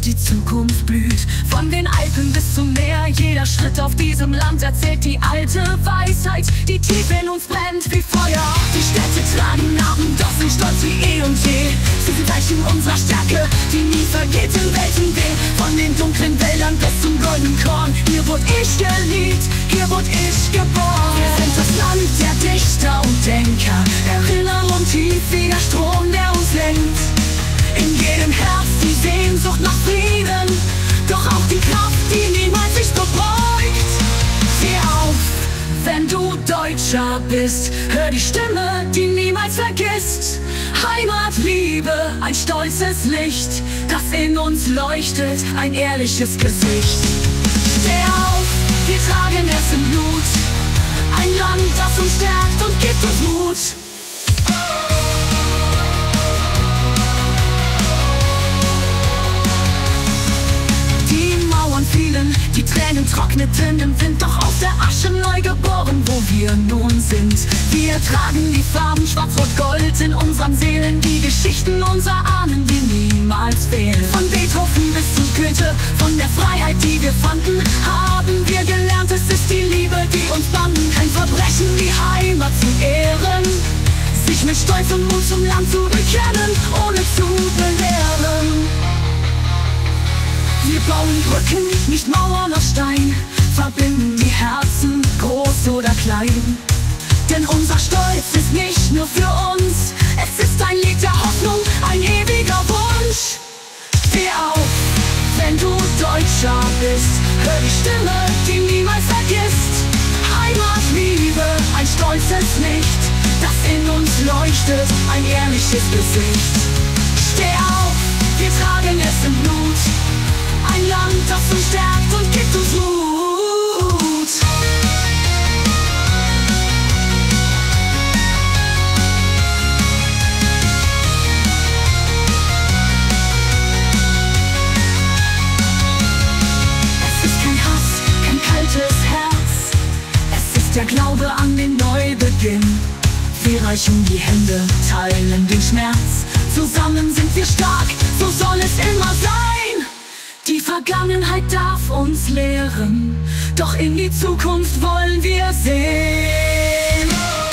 und die Zukunft blüht. Von den Alpen bis zum Meer, jeder Schritt auf diesem Land erzählt die alte Weisheit, die tief in uns brennt wie Feuer. Die Städte tragen Namen, doch sind stolz wie eh und je. Sie sind Zeichen unserer Stärke, die nie vergeht im Weltenweh. Von den dunklen Wäldern bis zum goldenen Korn, hier wurde ich geliebt, hier wurde ich geboren. Wir sind das Land der Dichter und Denker, Erinnerung tief wie der Strom, der uns lenkt. In jedem Herz die Sehnsucht nach Frieden, doch auch die Kraft, die niemals sich verbeugt. Steh auf, wenn du Deutscher bist, hör die Stimme, die niemals vergisst. Heimatliebe, ein stolzes Licht, das in uns leuchtet, ein ehrliches Gesicht. Steh auf, wir tragen es im Blut, ein Land, das uns stärkt und gibt uns Mut. Die Tränen trockneten im Wind, doch aus der Asche neu geboren, wo wir nun sind. Wir tragen die Farben Schwarz-Rot-Gold in unseren Seelen, die Geschichten unserer Ahnen, die niemals fehlen. Von Beethoven bis zu Goethe, von der Freiheit, die wir fanden, haben wir gelernt, es ist die Liebe, die uns banden. Kein Verbrechen, die Heimat zu ehren, sich mit Stolz und Mut zum Land zu bekennen, ohne zu belehren. Wir bauen Brücken, nicht Mauern aus Stein, verbinden die Herzen, groß oder klein. Denn unser Stolz ist nicht nur für uns, es ist ein Lied der Hoffnung, ein ewiger Wunsch. Steh auf, wenn du Deutscher bist, hör die Stimme, die niemals vergisst. Heimatliebe, ein stolzes Licht, das in uns leuchtet, ein ehrliches Gesicht. Steh auf, wir tragen es im Blut, ein Land, das uns stärkt und gibt uns Mut. Es ist kein Hass, kein kaltes Herz, es ist der Glaube an den Neubeginn. Wir reichen die Hände, teilen den Schmerz, zusammen sind wir stark, so soll es immer sein. Die Vergangenheit darf uns lehren, doch in die Zukunft wollen wir sehen.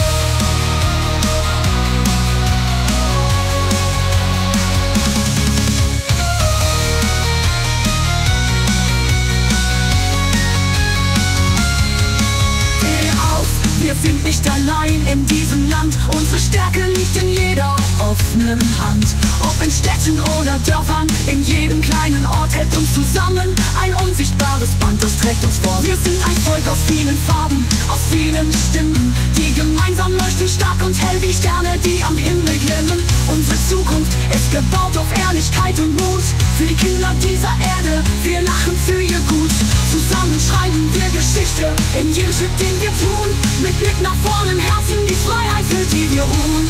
Steh auf, wir sind nicht allein in diesem Land, unsere Stärke liegt in jeder offenen Hand. Ob in Städten oder Dörfern, in jedem kleinen Ort hält uns zusammen ein unsichtbares Band, das trägt uns vor. Wir sind ein Volk aus vielen Farben, aus vielen Stimmen, die gemeinsam leuchten stark und hell wie Sterne, die am Himmel glimmen. Unsere Zukunft ist gebaut auf Ehrlichkeit und Mut, für die Kinder dieser Erde, wir lachen für ihr Gut. Zusammen schreiben wir Geschichte, in jedem Schritt, den wir tun, mit Blick nach vorn im Herzen, die Freiheit, für die wir ruhen.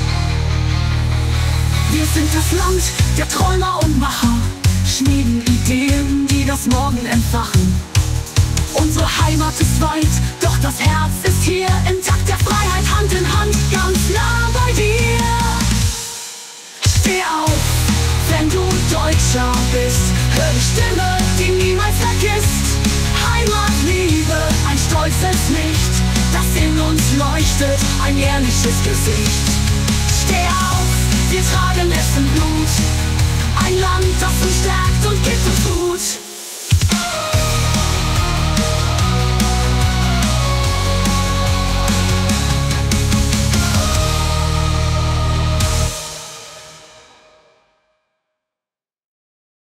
Wir sind das Land der Träumer und Macher, schmieden Ideen, die das Morgen entfachen. Unsere Heimat ist weit, doch das Herz ist hier, intakt der Freiheit, Hand in Hand, ganz nah bei dir. Steh auf, wenn du Deutscher bist, hör die Stimme, die niemals vergisst. Heimatliebe, ein stolzes Licht, das in uns leuchtet, ein ehrliches Gesicht. Steh auf, wir tragen es im Blut, ein Land, das uns stärkt und gibt uns Mut.